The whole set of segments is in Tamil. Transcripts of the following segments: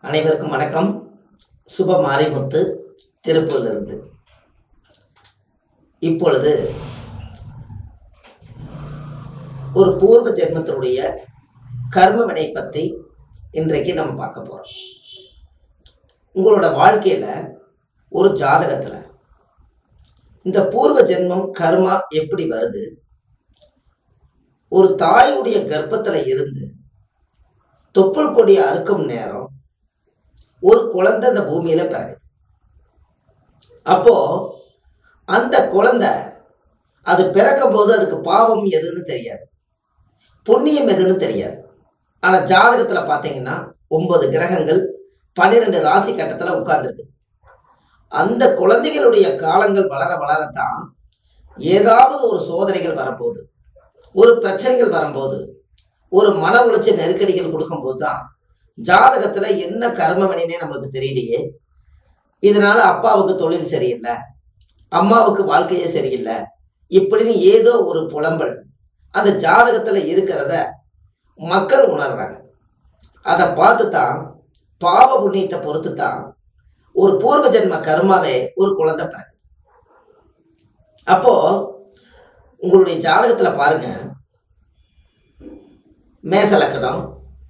அனைவருக்கும் வணக்கம். சுப மாரிமுத்து திருப்பூரிலிருந்து. இப்பொழுது ஒரு பூர்வ ஜென்மத்தினுடைய கர்ம வினை பற்றி இன்றைக்கு நம்ம பார்க்க போகிறோம். உங்களோட வாழ்க்கையில் ஒரு ஜாதகத்தில் இந்த பூர்வ ஜென்மம் கர்மா எப்படி வருது? ஒரு தாயுடைய கர்ப்பத்தில் இருந்து தொப்புள் கொடி அறுக்கும் நேரம் ஒரு குழந்தை இந்த பூமியில பிறகுது. அப்போ அந்த குழந்தை அது பிறக்கும் போது அதுக்கு பாவம் எதுன்னு தெரியாது, புண்ணியம் எதுன்னு தெரியாது. ஆனா ஜாதகத்துல பாத்தீங்கன்னா 9 கிரகங்கள் 12 ராசி கட்டத்துல உட்கார்ந்துருக்குது. அந்த குழந்தைகளுடைய காலங்கள் வளர வளரத்தான் ஏதாவது ஒரு சோதனைகள் வரும்போது, ஒரு பிரச்சனைகள் வரும்போது, ஒரு மன உளைச்சல் நெருக்கடிகள் கொடுக்கும்போது தான் ஜாதகத்துல என்ன கர்ம வினைனே நம்மளுக்கு தெரியலையே, இதனால அப்பாவுக்கு தொழில் சரியில்லை, அம்மாவுக்கு வாழ்க்கையே சரியில்லை, இப்படின்னு ஏதோ ஒரு புலம்பல் அந்த ஜாதகத்துல இருக்கிறத மக்கள் உணர்றாங்க. அதை பார்த்து தான் பாவ புண்ணியத்தை பொறுத்து தான் ஒரு பூர்வ ஜென்ம கர்மாவே ஒரு குழந்தை பிறகு. அப்போ உங்களுடைய ஜாதகத்துல பாருங்க, மேச லக்னம்,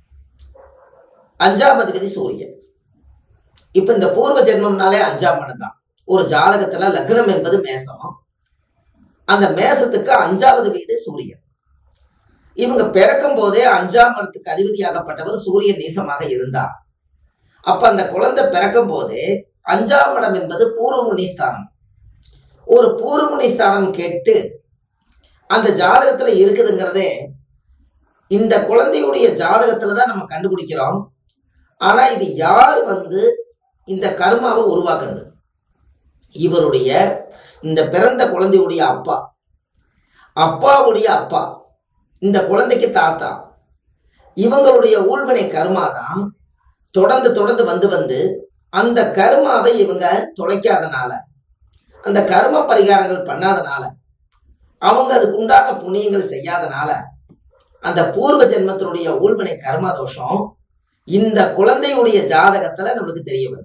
5ஆம் அதிபதி சூரியன். இப்ப இந்த பூர்வ ஜென்மம்னாலே 5ஆம் இடம் தான். ஒரு ஜாதகத்துல லக்னம் என்பது மேசம், அந்த மேசத்துக்கு 5வது வீடு சூரியன். இவங்க பிறக்கும் போதே 5ஆம் இடத்துக்கு அதிபதியாகப்பட்டவர் சூரியன் நீசமாக இருந்தார். அப்ப அந்த குழந்தை பிறக்கும் போதே 5ஆம் இடம் என்பது பூர்வமுனி ஸ்தானம். ஒரு பூர்வமுனி ஸ்தானம் கெட்டு அந்த ஜாதகத்துல இருக்குதுங்கிறதே இந்த குழந்தையுடைய ஜாதகத்துல தான் நம்ம கண்டுபிடிக்கிறோம். ஆனா இது யார் இந்த கர்மாவை உருவாக்குறது? இவருடைய இந்த பிறந்த குழந்தையுடைய அப்பா, அப்பாவுடைய அப்பா, இந்த குழந்தைக்கு தாத்தா, இவங்களுடைய ஊழ்வினை கர்மா தான் தொடர்ந்து தொடர்ந்து வந்து அந்த கர்மாவை இவங்க தொலைக்காதனால, அந்த கர்ம பரிகாரங்கள் பண்ணாதனால, அவங்க அதுக்கு உண்டான புண்ணியங்கள் செய்யாதனால அந்த பூர்வ ஜென்மத்தினுடைய ஊழ்வினை கர்ம தோஷம் இந்த குழந்தையுடைய ஜாதகத்துல நம்மளுக்கு தெரிய வருது.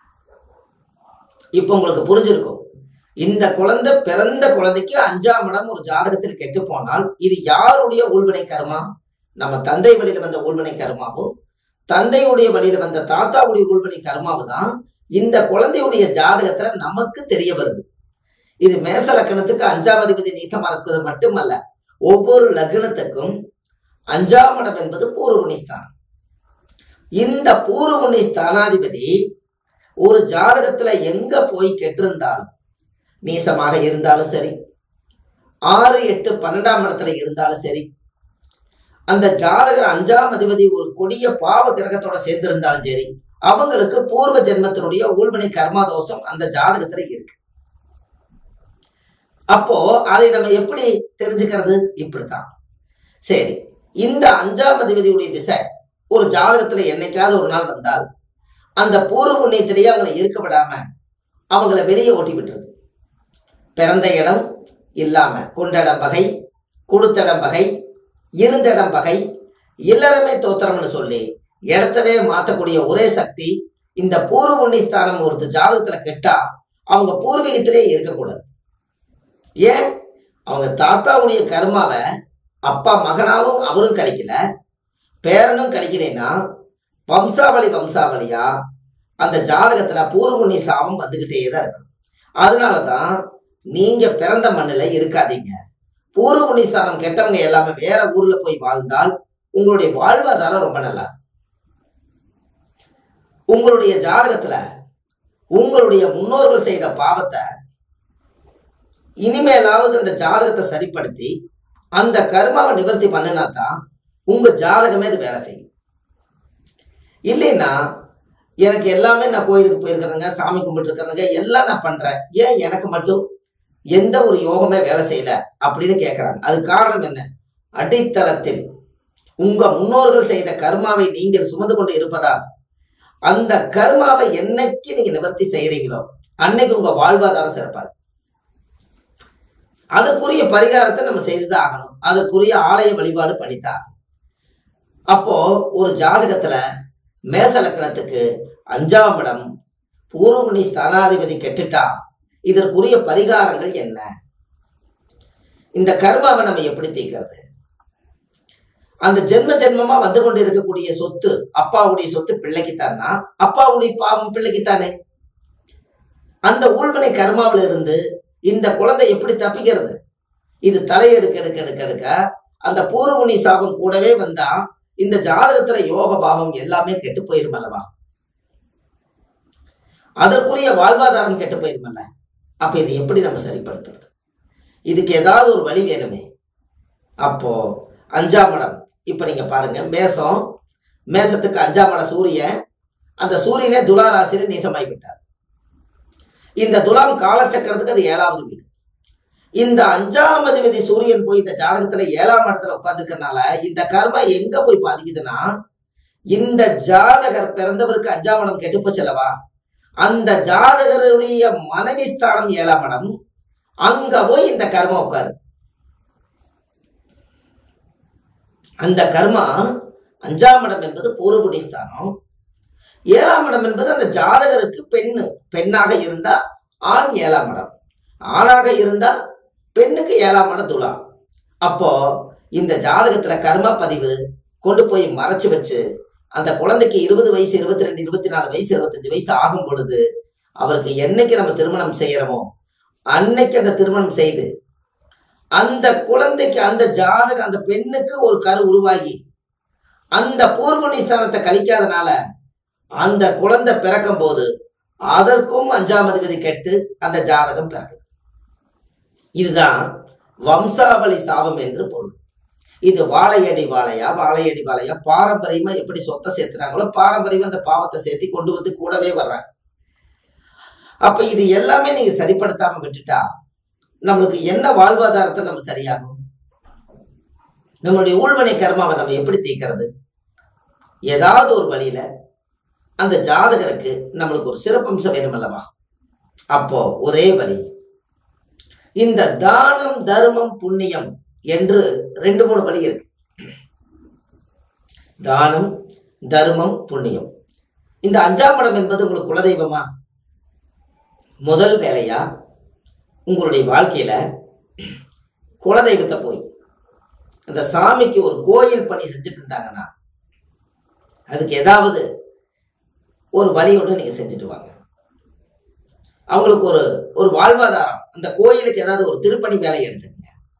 இப்ப உங்களுக்கு புரிஞ்சிருக்கும், இந்த குழந்தை பிறந்த குழந்தைக்கு 5ஆம் இடம் ஒரு ஜாதகத்தில் கெட்டு போனால் இது யாருடைய ஊழ்வினை கர்மா? நம்ம தந்தை வழியில வந்த ஊழ்வினை கர்மாவும் தந்தையுடைய வழியில வந்த தாத்தாவுடைய ஊழ்வினை கர்மாவும் தான் இந்த குழந்தையுடைய ஜாதகத்துல நமக்கு தெரிய வருது. இது மேச லக்னத்துக்கு 5ஆம் அதிபதி நீசமா இருக்கிறது மட்டுமல்ல, ஒவ்வொரு லக்னத்துக்கும் 5ஆம் இடம் என்பது பூர்வமுனி ஸ்தானம். இந்த பூர்வமுனி ஸ்தானாதிபதி ஒரு ஜாதகத்துல எங்க போய் கெட்டிருந்தாலும், நீசமாக இருந்தாலும் சரி, 6, 8, 12ஆம் இடத்துல இருந்தாலும் சரி, அந்த ஜாதகர் 5ஆம் அதிபதி ஒரு கொடிய பாவ கிரகத்தோட சேர்ந்திருந்தாலும் சரி, அவங்களுக்கு பூர்வ ஜென்மத்தினுடைய ஊழ்வினை கர்மா தோஷம் அந்த ஜாதகத்துல இருக்கு. அப்போ அதை நம்ம எப்படி தெரிஞ்சுக்கிறது? இப்படித்தான். சரி, இந்த 5ஆம் அதிபதியுடைய திசை ஒரு ஜாதகத்துல என்னைக்காவது ஒரு நாள் வந்தால் அந்த பூர்வ புண்ணியத்திலேயே அவங்களை இருக்க விடாம அவங்கள வெளியே ஓட்டி விட்டுருது. பிறந்த இடம் இல்லாம கொண்டடம் பகை, கொடுத்தடம் பகை, இருந்தடம் பகை, இல்லறமே தோத்திரம்னு சொல்லி இடத்தவே மாற்றக்கூடிய ஒரே சக்தி இந்த பூர்வ புண்ணிய ஸ்தானம் ஒரு ஜாதகத்துல கெட்டா அவங்க பூர்வீகத்திலே இருக்கக்கூடாது. ஏன்? அவங்க தாத்தாவுடைய கர்மாவை அப்பா மகனாவும் அவரும் கழிக்கல, பேரனும் கழிக்கலைன்னா வம்சாவளியா அந்த ஜாதகத்துல பூர்வ புண்ணிய சாபம் வந்துகிட்டே தான் இருக்கும். அதனாலதான் நீங்க பிறந்த மண்ணில் இருக்காதீங்க. பூர்வ புண்ணிய ஸ்தானம் கெட்டவங்க எல்லாமே வேற ஊர்ல போய் வாழ்ந்தால் உங்களுடைய வாழ்வாதாரம் ரொம்ப நல்லா. உங்களுடைய ஜாதகத்துல உங்களுடைய முன்னோர்கள் செய்த பாவத்தை இனிமேலாவது அந்த ஜாதகத்தை சரிப்படுத்தி அந்த கர்மாவை நிவர்த்தி பண்ணினா தான் உங்க ஜாதகமே இது வேலை செய்யும். இல்லைன்னா எனக்கு எல்லாமே நான் கோயிலுக்கு போயிருக்கிறேங்க, சாமி கும்பிட்டு இருக்கிறேங்க, எல்லாம் நான் பண்றேன், ஏன் எனக்கு மட்டும் எந்த ஒரு யோகமே வேலை செய்யல அப்படின்னு கேட்கிறாங்க. அது காரணம் என்ன? அடித்தளத்தில் உங்க முன்னோர்கள் செய்த கர்மாவை நீங்கள் சுமந்து கொண்டு இருப்பதால் அந்த கர்மாவை என்னைக்கு நீங்க நிவர்த்தி செய்யறீங்களோ அன்னைக்கு உங்க வாழ்வாதாரம் சிறப்பாரு. அதற்குரிய பரிகாரத்தை நம்ம செய்துதான் ஆகணும், அதற்குரிய ஆலய வழிபாடு பண்ணித்தான். அப்போ ஒரு ஜாதகத்துல மேச லக்னத்துக்கு 5ஆம் இடம் பூர்வபுண்ணிய ஸ்தானாதிபதி கெட்டுட்டா இதற்குரிய பரிகாரங்கள் என்ன? இந்த கர்மாவை நம்ம எப்படி தீர்க்கிறது? அந்த ஜென்மமா வந்து கொண்டு இருக்கக்கூடிய சொத்து அப்பாவுடைய சொத்து பிள்ளைக்குத்தானா, அப்பாவுடைய பாவம் பிள்ளைக்குத்தானே. அந்த ஊழ்வினை கர்மாவில இருந்து இந்த குழந்தை எப்படி தப்பிக்கிறது? இது தலையெடுக்க அந்த பூர்வபுண்ணிய சாபம் கூடவே வந்தா இந்த ஜாதகத்துல யோக பாவம் எல்லாமே கெட்டு போயிரும் அல்லவா? அதற்குரிய வாழ்வாதாரம் கெட்டு போயிருமல்ல. அப்ப இது எப்படி நம்ம சரிப்படுத்துறது? இதுக்கு ஏதாவது ஒரு வழி வேணுமே. அப்போ 5ஆம் இடம், இப்ப நீங்க பாருங்க, மேசத்துக்கு 5ஆம் இடம் சூரியன், அந்த சூரியனே துலா ராசியில நீசமாய் விட்டார். இந்த துலாம் காலச்சக்கரத்துக்கு அது 7வது வீடு. இந்த 5ஆம் அதிபதி சூரியன் போய் இந்த ஜாதகத்துல 7ஆம் இடத்துல உட்கார்ந்துக்கிறதுனால இந்த கர்மா எங்க போய் பாதிக்குதுன்னா, இந்த ஜாதகர் பிறந்தவருக்கு 5ஆம் இடம் கெட்டு போச்சல்லவா, அந்த ஜாதகருடைய மனைவி ஸ்தானம் 7ஆம் இடம், அங்க போய் இந்த கர்மா உட்காரு. அந்த கர்மா 5ஆம் இடம் என்பது பூர்வபுண்ணிய ஸ்தானம், 7ஆம் இடம் என்பது அந்த ஜாதகருக்கு பெண்ணாக இருந்தா ஆண் 7ஆம் இடம், ஆணாக இருந்தா பெண்ணுக்கு 7ஆம் இடம் துலா. அப்போ இந்த ஜாதகத்துல கர்ம பதிவு கொண்டு போய் மறைச்சு வச்சு அந்த குழந்தைக்கு 20 வயசு, 22, 24 வயசு, 25 வயசு ஆகும் பொழுது அவருக்கு என்னைக்கு நம்ம திருமணம் செய்யறோமோ அன்னைக்கு அந்த திருமணம் செய்து அந்த குழந்தைக்கு அந்த ஜாதக அந்த பெண்ணுக்கு ஒரு கரு உருவாகி அந்த பூர்வபுண்ணிய ஸ்தானத்தை கழிக்காதனால அந்த குழந்தை பிறக்கும் போது அதற்கும் 5ஆம் அதிபதி கெட்டு அந்த ஜாதகம் பிறக்குது. இதுதான் வம்சாவளி சாபம் என்று பொருள். இது வாழையடி வாழையா பாரம்பரியமா எப்படி சொத்தை சேர்த்துறாங்களோ பாரம்பரியமா அந்த பாவத்தை சேர்த்தி கொண்டு வந்து கூடவே வர்றாங்க. அப்ப இது எல்லாமே நீங்க சரிப்படுத்தாம விட்டுட்டா நம்மளுக்கு என்ன வாழ்வாதாரத்தில் நம்ம சரியாகும்? நம்மளுடைய ஊழ்வினை கர்மாவை நம்ம எப்படி தீர்க்கிறது? ஏதாவது ஒரு வழியில அந்த ஜாதகருக்கு நம்மளுக்கு ஒரு சிறப்பம்சம் வேணும் அல்லவா? அப்போ ஒரே வழி, இந்த தானம் தர்மம் புண்ணியம் என்று 2-3 வழி இருக்கு. தானம் தர்மம் புண்ணியம். இந்த 5ஆம் இடம் என்பது உங்களுக்கு குலதெய்வமா? முதல் வேலையா உங்களுடைய வாழ்க்கையில குலதெய்வத்தை போய் அந்த சாமிக்கு ஒரு கோயில் பணி செஞ்சுட்டு இருந்தாங்கன்னா அதுக்கு ஏதாவது ஒரு வழி ஒன்று நீங்க செஞ்சுட்டு வாங்க. அவங்களுக்கு ஒரு வாழ்வாதாரம், அந்த கோயிலுக்கு ஏதாவது ஒரு திருப்பணி வேலையை எடுத்துக்கங்க.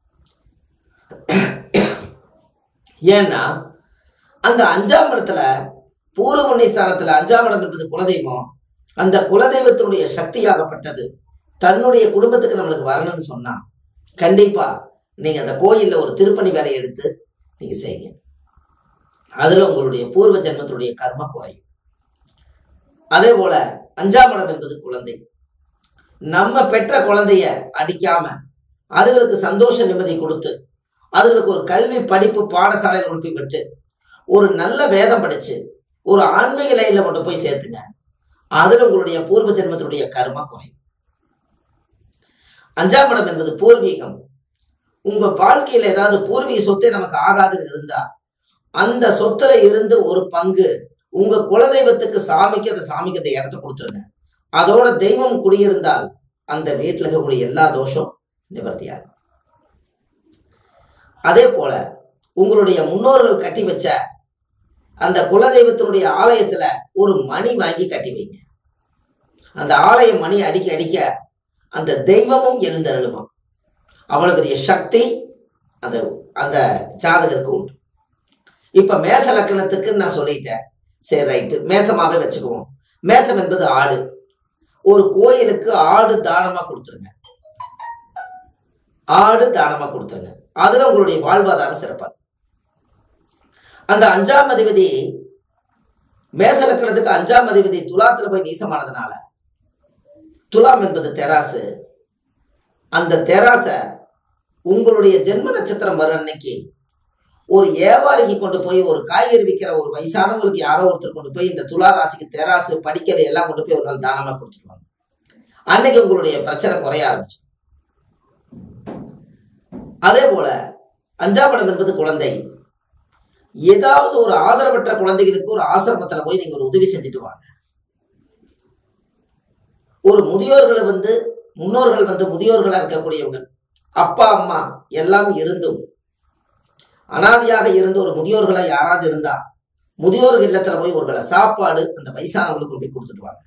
ஏன்னா அந்த 5ஆம் இடத்துல பூர்வபுண்ணிய ஸ்தானத்துல 5ஆம் இடம் என்பது குலதெய்வம். அந்த குலதெய்வத்தினுடைய சக்தியாகப்பட்டது தன்னுடைய குடும்பத்துக்கு நம்மளுக்கு வரணும்னு சொன்னா கண்டிப்பா நீங்க அந்த கோயில்ல ஒரு திருப்பணி வேலையை எடுத்து நீங்க செய்யுங்க. அதுல உங்களுடைய பூர்வ ஜென்மத்துடைய கர்ம குறையும். அதே போல 5ஆம் இடம் என்பது குழந்தை. நம்ம பெற்ற குழந்தைய அடிக்காம அதுகளுக்கு சந்தோஷ நிம்மதி கொடுத்து அதுகளுக்கு ஒரு கல்வி படிப்பு பாடசாலையில் கொண்டு போய் விட்டு ஒரு நல்ல வேதம் படிச்சு ஒரு ஆன்மீக லைன்ல கொண்டு போய் சேர்த்துங்க. அதுல உங்களுடைய பூர்வ ஜென்மத்துடைய கர்மா குறையும். 5ஆம் இடம் என்பது பூர்வீகம். உங்க வாழ்க்கையில ஏதாவது பூர்வீக சொத்தை நமக்கு ஆகாதுன்னு இருந்தா அந்த சொத்துல இருந்து ஒரு பங்கு உங்க குலதெய்வத்துக்கு சாமிக்கு அந்த இடத்த கொடுத்துருங்க. அதோட தெய்வம் குடியிருந்தால் அந்த வீட்டில் இருக்கக்கூடிய எல்லா தோஷம் நிவர்த்தியாகும். அதே போல உங்களுடைய முன்னோர்கள் கட்டி வச்ச அந்த குலதெய்வத்தினுடைய ஆலயத்துல ஒரு மணி வாங்கி கட்டி வைங்க. அந்த ஆலய மணி அடிக்க அடிக்க அந்த தெய்வமும் எழுந்தருளுமா. அவ்வளவு பெரிய சக்தி அந்த அந்த ஜாதகருக்கு உண்டு. இப்ப மேச லக்னத்துக்கு நான் சொல்லிட்டேன், சரி ரைட்டு, மேசமாவே வச்சுக்குவோம். மேசம் என்பது ஆடு. ஒரு கோயிலுக்கு ஆடு தானமா கொடுத்துருங்க. ஆடு தானமா கொடுத்துருங்க. அதுல உங்களுடைய வாழ்வாதாரம் சிறப்பாக. அந்த 5ஆம் அதிபதி மேச லக்னத்துக்கு 5ஆம் அதிபதி துலாத்துல போய் நீசமானதுனால, துலாம் என்பது தெராசு, அந்த தெராச உங்களுடைய ஜென்ம நட்சத்திரம் வர அன்னைக்கு ஒரு வியாபாரிக்கு கொண்டு போய், ஒரு காய்கறி விற்கிற ஒரு வயசானவங்களுக்கு யாரோ ஒருத்தர் கொண்டு போய் இந்த துலா ராசிக்கு தெராசு படிக்கலை எல்லாம் கொண்டு போய் ஒரு நாள் தானமா கொடுத்துருவாங்க. அன்னைக்கு உங்களுடைய பிரச்சனை குறைய ஆரம்பிச்சு. அதே போல 5ஆம் இடம் என்பது குழந்தை. ஏதாவது ஒரு ஆதரவற்ற குழந்தைகளுக்கு ஒரு ஆசிரமத்தில் போய் நீங்க ஒரு உதவி செஞ்சுட்டு வாங்க. ஒரு முதியோர்களை முன்னோர்கள் முதியோர்களா இருக்கக்கூடியவங்க, அப்பா அம்மா எல்லாம் இருந்தும் அனாதையாக இருந்து ஒரு முதியோர்களா யாராவது இருந்தா முதியோர்கள் இல்லத்துல போய் ஒரு வேளை சாப்பாடு அந்த வயசானவங்களுக்கு கொண்டு போய் கொடுத்துட்டு வாங்க.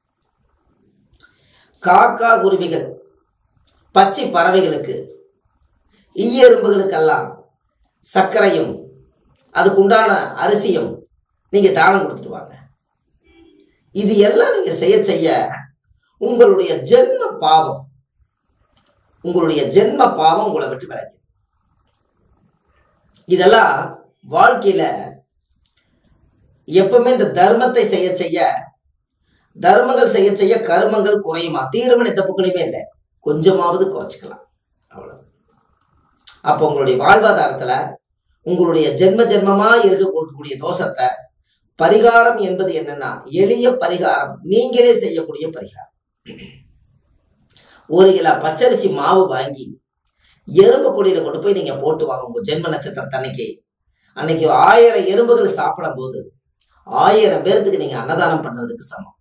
காக்கா குருவிகள் பச்சை பறவைகளுக்கு ஈயெறும்புகளுக்கெல்லாம் சர்க்கரையும் அதுக்குண்டான அரிசியும் நீங்க தானம் கொடுத்துட்டு வாங்க. இது எல்லாம் நீங்க செய்ய செய்ய உங்களுடைய ஜென்ம பாவம் உங்களை விட்டு விலகி. இதெல்லாம் வாழ்க்கையில எப்பவுமே இந்த தர்மத்தை செய்ய செய்ய தர்மங்கள் செய்ய செய்ய கர்மங்கள் குறையுமா? தீர்மன் எந்த புகழையுமே இல்லை, கொஞ்சமாவது குறைச்சிக்கலாம், அவ்வளவு. அப்போ உங்களுடைய வாழ்வாதாரத்துல உங்களுடைய ஜென்மமா இருக்கக்கூடிய தோஷத்தை பரிகாரம் என்பது என்னன்னா எளிய பரிகாரம், நீங்களே செய்யக்கூடிய பரிகாரம். ஒரு கிலோ பச்சரிசி மாவு வாங்கி எறும்பு கொடியில கொண்டு போய் நீங்க போட்டு வாங்க. உங்க ஜென்ம நட்சத்திரத்தன்னைக்கு அன்னைக்கு 1000 எறும்புகள் சாப்பிடும் போது 1000 பேர்த்துக்கு நீங்க அன்னதானம் பண்றதுக்கு சமம்.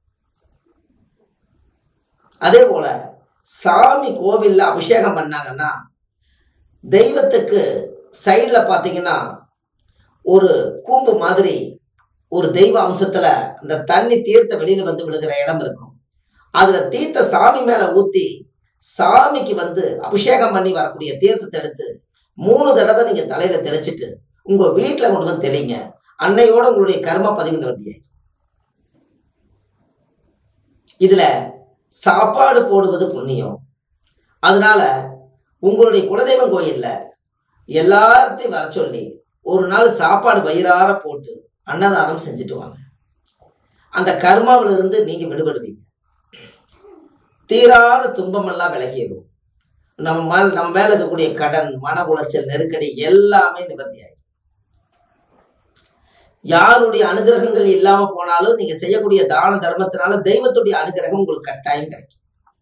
அதே போல சாமி கோவில்ல அபிஷேகம் பண்ணாங்கன்னா தெய்வத்துக்கு சைட்ல பாத்தீங்கன்னா ஒரு கூம்பு மாதிரி ஒரு தெய்வ அம்சத்துல அந்த தண்ணி தீர்த்த வெளியில விழுகிற இடம் இருக்கும். அதுல தீர்த்த சாமி மேல ஊத்தி சாமிக்கு அபிஷேகம் பண்ணி வரக்கூடிய தீர்த்தத்தை எடுத்து 3 தடவை நீங்க தலையில தெளிச்சிட்டு உங்க வீட்டுல கொண்டு வந்து தெளிங்க. அன்னையோட உங்களுடைய கர்ம பதிவு நிவர்த்தி. இதுல சாப்பாடு போடுவது புண்ணியம். அதனால உங்களுடைய குலதெய்வம் கோயில்ல எல்லாத்தையும் வர சொல்லி ஒரு நாள் சாப்பாடு வயிறார போட்டு அன்னதானம் செஞ்சுட்டு வாங்க. அந்த கர்மாவில இருந்து நீங்க விடுபடுவீங்க. தீராத துன்பம் எல்லாம் விலகிடும். நம்ம மேல இருக்கக்கூடிய கடன், மன உளைச்சல், நெருக்கடி எல்லாமே நிவர்த்தி ஆயிடும். யாருடைய அனுகிரகங்கள் இல்லாம போனாலும் நீங்க செய்யக்கூடிய தான தர்மத்தினால தெய்வத்துடைய அனுகிரகம் உங்களுக்கு கட்டாயம் கிடைக்கும்.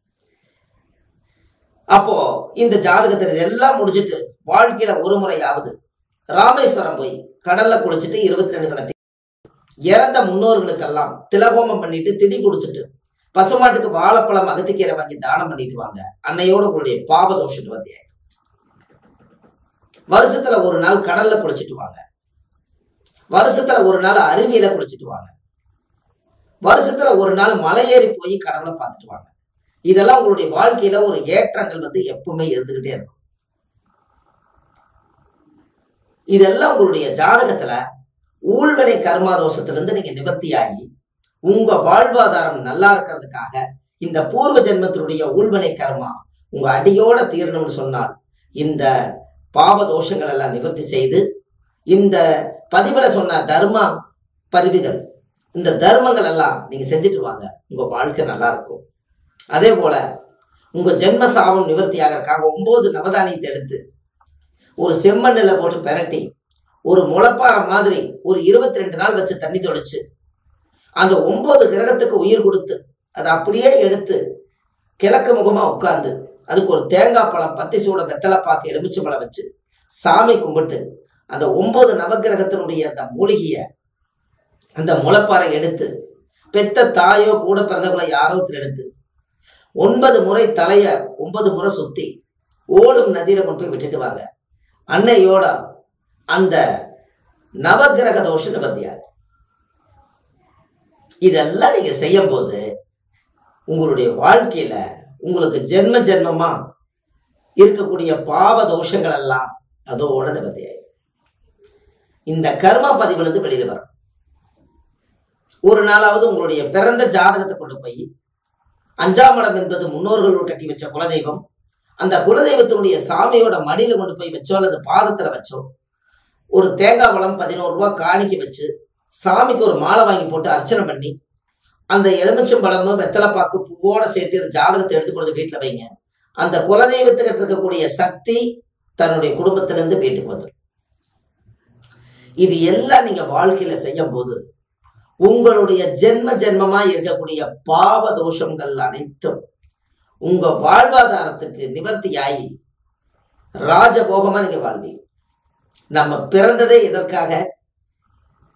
அப்போ இந்த ஜாதகத்தில் இதெல்லாம் முடிச்சுட்டு வாழ்க்கையில ஒரு முறையாவது ராமேஸ்வரம் போய் கடல்ல குளிச்சுட்டு 22 கணத்தி இறந்த முன்னோர்களுக்கெல்லாம் திலகோமம் பண்ணிட்டு திதி கொடுத்துட்டு பசுமாட்டுக்கு வாழைப்பழம் அகத்திக்கீரை வாங்கி தானம் பண்ணிட்டு வாங்க. அன்னையோட உங்களுடைய பாப தோஷம் நிவர்த்தி ஆயிடும். வருஷத்துல ஒரு நாள் கடல்ல குளிச்சுட்டு வாங்க. வருஷத்துல ஒரு நாள் அருவியில குளிச்சுட்டு வாங்க. வருஷத்துல ஒரு நாள் மலையேறி போய் கடவுளை பார்த்துட்டு வாங்க. இதெல்லாம் உங்களுடைய வாழ்க்கையில ஒரு ஏற்றங்கள் எப்பவுமே இருந்துகிட்டே இருக்கும். இதெல்லாம் உங்களுடைய ஜாதகத்துல ஊழ்வினை கர்மா தோஷத்திலிருந்து நீங்க நிவர்த்தியாகி உங்க வாழ்வாதாரம் நல்லா இருக்கிறதுக்காக இந்த பூர்வ ஜென்மத்தினுடைய ஊழ்வினை கர்மா உங்க அடியோட தீரணும்னு சொன்னால் இந்த பாவ தோஷங்கள் எல்லாம் நிவர்த்தி செய்து இந்த பதிவுல சொன்ன தர்ம பதிவுகள், இந்த தர்மங்கள் எல்லாம் நீங்க செஞ்சுட்டு வாங்க. உங்க வாழ்க்கை நல்லா இருக்கும். அதே போல உங்க ஜென்ம சாபம் நிவர்த்தி ஆகிறதுக்காக 9 நவதானியத்தை எடுத்து ஒரு செம்மண்ணில் போட்டு பெரட்டி ஒரு முளைப்பாறை மாதிரி ஒரு 22 நாள் வச்சு தண்ணி தொளிச்சு அந்த 9 கிரகத்துக்கு உயிர் கொடுத்து அதை அப்படியே எடுத்து கிழக்கு முகமா உட்கார்ந்து அதுக்கு ஒரு தேங்காய் பழம், பத்தி சூட, வெத்தலைப்பாக்கு, எலுமிச்சை பழம் வச்சு சாமி கும்பிட்டு அந்த 9 நவகிரகத்தினுடைய அந்த மூலிகைய அந்த முளைப்பாறை எடுத்து பெத்த தாயோ கூட பிறந்தவங்கள யாரோ எடுத்து 9 முறை தலைய 9 முறை சுத்தி ஓடும் நதியில கொண்டு போய் விட்டுட்டு வாங்க. அன்னையோட அந்த நவகிரக தோஷம் நிவர்த்தியாது. இதெல்லாம் நீங்க செய்யும் போது உங்களுடைய வாழ்க்கையில உங்களுக்கு ஜென்மமா இருக்கக்கூடிய பாவ தோஷங்கள் எல்லாம் அதோட நிவர்த்தி ஆயிடும். இந்த கர்மா பதிவிலிருந்து வெளியில வரும். ஒரு நாளாவது உங்களுடைய பிறந்த ஜாதகத்தை கொண்டு போய் 5ஆம் இடம் என்பது முன்னோர்கள் கட்டி வச்ச குலதெய்வம், அந்த குலதெய்வத்தினுடைய சாமியோட மடியில கொண்டு போய் வச்சோ அல்லது பாதத்துல வச்சோ ஒரு தேங்காய் பழம் 11 ரூபாய் காணிக்க வச்சு சாமிக்கு ஒரு மாலை வாங்கி போட்டு அர்ச்சனை பண்ணி அந்த எலுமிச்சம் பழமும் வெத்தலைப்பாக்கு பூவோட சேர்த்து அந்த ஜாதகத்தை எடுத்துக்கொண்டு வீட்டில் வைங்க. அந்த குலதெய்வத்துக்கிட்ட இருக்கக்கூடிய சக்தி தன்னுடைய குடும்பத்திலிருந்து வீட்டுக்கு வந்துடும். இது எல்லாம் நீங்க வாழ்க்கையில செய்யும் போது உங்களுடைய ஜென்மமா இருக்கக்கூடிய பாவ தோஷங்கள் அனைத்தும் உங்க வாழ்வாதாரத்துக்கு நிவர்த்தியாகி ராஜபோகமா நீங்க வாழ்வீங்க. நம்ம பிறந்ததே எதற்காக?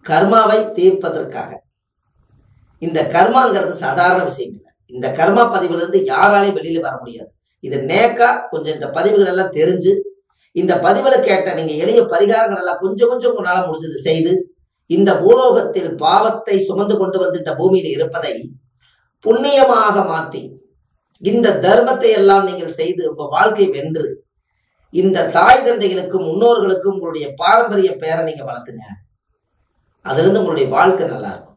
கர்மாவை தீர்ப்பதற்காக. இந்த கர்மாங்கிறது சாதாரண விஷயம் இல்லை. இந்த கர்மா பதிவிலிருந்து யாராலையும் வெளியில வர முடியாது. இது நேக்கா கொஞ்சம் இந்த பதிவுகள் எல்லாம் தெரிஞ்சு, இந்த பதிவுகளை கேட்ட நீங்க எளிய பரிகாரங்கள் எல்லாம் கொஞ்சம் கொஞ்சம் உங்களால முடிஞ்சது செய்து, இந்த பூலோகத்தில் பாவத்தை சுமந்து கொண்டு வந்து இந்த பூமியில் இருப்பதை புண்ணியமாக மாற்றி, இந்த தர்மத்தை எல்லாம் நீங்கள் செய்து உங்க வாழ்க்கை வென்று, இந்த தாய் தந்தைகளுக்கும் முன்னோர்களுக்கும் உங்களுடைய பாரம்பரிய பெயரை நீங்க வளர்த்துங்க. அதுல இருந்து உங்களுடைய வாழ்க்கை நல்லா இருக்கும்.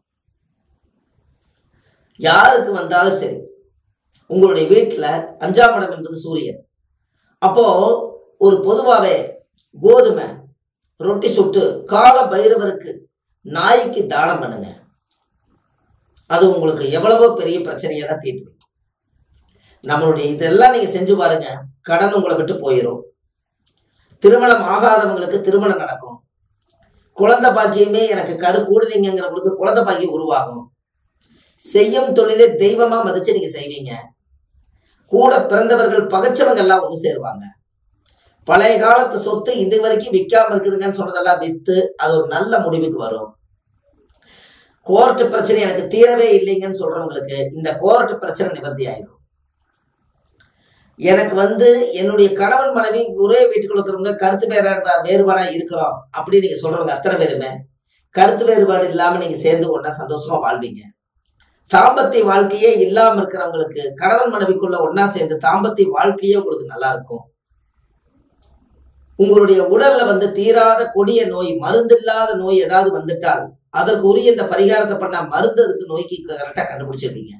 யாருக்கு வந்தாலும் சரி, உங்களுடைய வீட்டுல 5ஆம் இடம் என்பது சூரியன். அப்போ ஒரு பொதுவாகவே கோதுமை ரொட்டி சுட்டு கால பைரவருக்கு நாய்க்கு தானம் பண்ணுங்க. அது உங்களுக்கு எவ்வளவோ பெரிய பிரச்சனையெல்லாம் தீர்த்து வைக்கும். நம்மளுடைய இதெல்லாம் நீங்க செஞ்சு பாருங்க, கடன் உங்களை விட்டு போயிடும். திருமணம் ஆகாதவங்களுக்கு திருமணம் நடக்கும். குழந்தை பாக்கியமே எனக்கு கரு கூடுதீங்கிறவங்களுக்கு குழந்தை பாக்கியம் உருவாகும். செய்யும் தொழிலை தெய்வமா மதிச்சு நீங்க செய்வீங்க. கூட பிறந்தவர்கள் பகைச்சவங்க எல்லாம் ஒன்று சேருவாங்க. பழைய காலத்து சொத்து இது வரைக்கும் விற்காம இருக்குதுங்கன்னு சொன்னதெல்லாம் வித்து அது ஒரு நல்ல முடிவுக்கு வரும். கோர்ட்டு பிரச்சனை எனக்கு தீரவே இல்லைங்கன்னு சொல்றவங்களுக்கு இந்த கோர்ட்டு பிரச்சனை நிவர்த்தி ஆயிடும். எனக்கு என்னுடைய கணவன் மனைவி ஒரே வீட்டுக்குள்ள இருக்கிறவங்க கருத்து வேறுபாடா இருக்கிறோம் அப்படின்னு நீங்க சொல்றவங்க அத்தனை பேருமே கருத்து வேறுபாடு இல்லாம நீங்க சேர்ந்து ஒன்னா சந்தோஷமா வாழ்வீங்க. தாம்பத்திய வாழ்க்கையே இல்லாம இருக்கிறவங்களுக்கு கணவன் மனைவிக்குள்ள ஒன்னா சேர்ந்து தாம்பத்திய வாழ்க்கையே உங்களுக்கு நல்லா இருக்கும். உங்களுடைய உடல்ல தீராத கொடிய நோய், மருந்து இல்லாத நோய் ஏதாவது வந்துட்டால் அதற்கு உரிய இந்த பரிகாரத்தை பண்ண மருந்து அதுக்கு நோய்க்கு கரெக்டா கண்டுபிடிச்சிருக்கீங்க.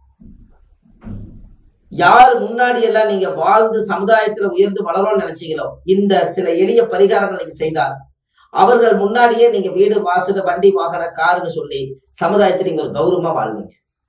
யார் முன்னாடி எல்லாம் நீங்க வாழ்ந்து சமுதாயத்துல உயர்ந்து வளரணும்னு நினைச்சீங்களோ, இந்த சில எளிய பரிகாரங்கள் நீங்க செய்தால் அவர்கள் முன்னாடியே நீங்க வீடு வாசல் வண்டி வாகன காருன்னு சொல்லி சமுதாயத்தை நீங்க ஒரு கௌரவமா வாழ்வீங்க.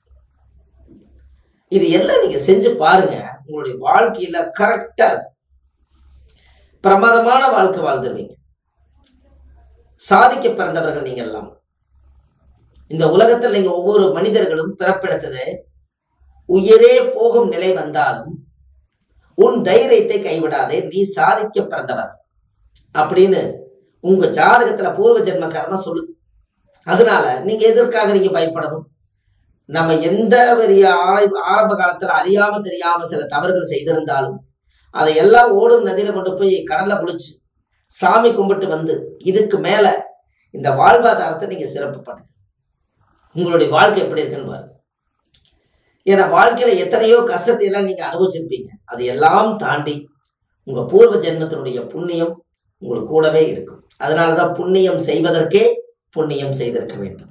இது எல்லாம் நீங்க செஞ்சு பாருங்க, உங்களுடைய வாழ்க்கையில கரெக்டா இருக்கும். பிரமாதமான வாழ்க்கை வாழ்ந்துருவீங்க. சாதிக்க பிறந்தவர்கள் நீங்க எல்லாம். இந்த உலகத்தில் நீங்க ஒவ்வொரு மனிதர்களும் பிறப்பெடுத்தது உயிரே போகும் நிலை வந்தாலும் உன் தைரியத்தை கைவிடாதே, நீ சாதிக்க பிறந்தவர் அப்படின்னு உங்க ஜாதகத்துல பூர்வ ஜென்ம கர்மம் சொல்லுது. அதனால நீங்க எதற்காக நீங்க பயப்படணும்? நம்ம எந்த பெரிய ஆரம்ப காலத்துல அறியாம தெரியாம சில தவறுகள் செய்திருந்தாலும் அதையெல்லாம் ஓடும் நதியில கொண்டு போய் கடல்ல குளிச்சு சாமி கும்பிட்டு இதுக்கு மேல இந்த வாழ்வாதாரத்தை நீங்க சிறப்பு பண்ணுங்க. உங்களுடைய வாழ்க்கை எப்படி இருக்குன்னு பாருங்க. ஏன்னா வாழ்க்கையில எத்தனையோ கஷ்டத்தை எல்லாம் நீங்க அனுபவிச்சிருப்பீங்க. அது எல்லாம் தாண்டி உங்க பூர்வ ஜென்மத்தினுடைய புண்ணியம் உங்களுக்கு கூடவே இருக்கும். அதனாலதான் புண்ணியம் செய்வதற்கே புண்ணியம் செய்திருக்க வேண்டும்.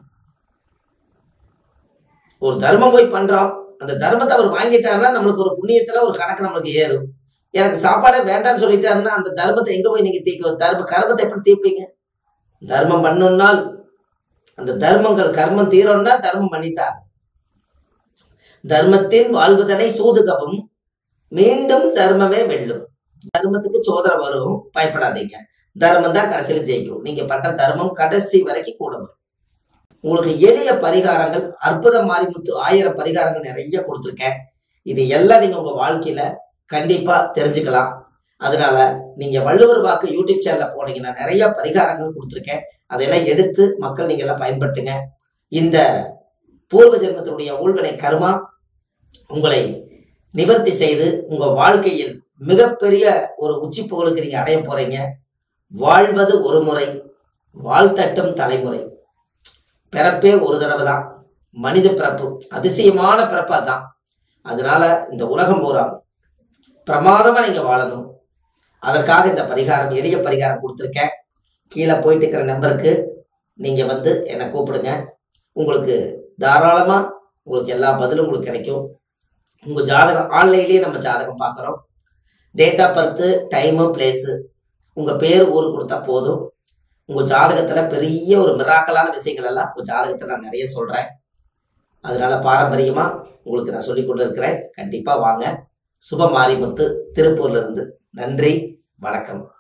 ஒரு தர்மம் போய் பண்றோம், அந்த தர்மத்தை அவர் வாங்கிட்டாருன்னா நம்மளுக்கு ஒரு புண்ணியத்துல ஒரு கணக்கு நம்மளுக்கு ஏறும். எனக்கு சாப்பாடே வேண்டாம்னு சொல்லிட்டாருன்னா அந்த தர்மத்தை எங்க போய் நீங்க தீர்க்க கர்மத்தை எப்படி தீர்ப்பீங்க? தர்மம் பண்ணுனால் அந்த தர்மங்கள் கர்மம் தீரம்னா தர்மம் பண்ணித்தார். தர்மத்தின் வாழ்வதனை சூதுகவும் மீண்டும் தர்மமே வெல்லும். தர்மத்துக்கு சோதனை வரும், பயப்படாதீங்க. தர்மம் தான் கடைசியில ஜெயிக்கும். நீங்க பண்ற தர்மம் கடைசி வரைக்கும் கூட வரும். உங்களுக்கு எளிய பரிகாரங்கள் அற்புதம் மாரிமுத்து 1000 பரிகாரங்கள் நிறைய கொடுத்துருக்கேன். இது எல்லாம் நீங்க உங்க வாழ்க்கையில கண்டிப்பா தெரிஞ்சுக்கலாம். அதனால நீங்க வள்ளுவர் வாக்கு யூடியூப் சேனல்ல போனீங்கன்னா நிறைய பரிகாரங்கள் கொடுத்துருக்கேன். அதையெல்லாம் எடுத்து மக்கள் நீங்க எல்லாம் பயன்படுத்துங்க. இந்த பூர்வ ஜென்மத்தினுடைய ஊழ்வினை கர்மா உங்களை நிவர்த்தி செய்து உங்க வாழ்க்கையில் மிகப்பெரிய ஒரு உச்சி புகழுக்கு நீங்க அடைய போறீங்க. வாழ்வது ஒரு முறை, வாழ்த்தட்டும் தலைமுறை. பிறப்பே ஒரு தடவை தான், மனித பிறப்பு அதிசயமான பிறப்பு அதுதான். அதனால இந்த உலகம் பூரா பிரமாதமா நீங்க வாழணும். அதற்காக இந்த பரிகாரம் எளிய பரிகாரம் கொடுத்துருக்கேன். கீழே போயிட்டு இருக்கிற நம்பருக்கு நீங்க என்னை கூப்பிடுங்க. உங்களுக்கு தாராளமா உங்களுக்கு எல்லா பதிலும் உங்களுக்கு கிடைக்கும். உங்க ஜாதகம் ஆன்லைன்லயே நம்ம ஜாதகம் பார்க்குறோம். Date of birth, time, place, உங்க பேர், ஊர் கொடுத்தா போதும். உங்க ஜாதகத்துல பெரிய ஒரு மிராக்கலான விஷயங்கள் எல்லாம் உங்க ஜாதகத்தை நான் நிறைய சொல்றேன். அதனால பாரம்பரியமா உங்களுக்கு நான் சொல்லி கொண்டு இருக்கிறேன். கண்டிப்பா வாங்க. சுப மாரிமுத்து, திருப்பூர்ல இருந்து. நன்றி, வணக்கம்.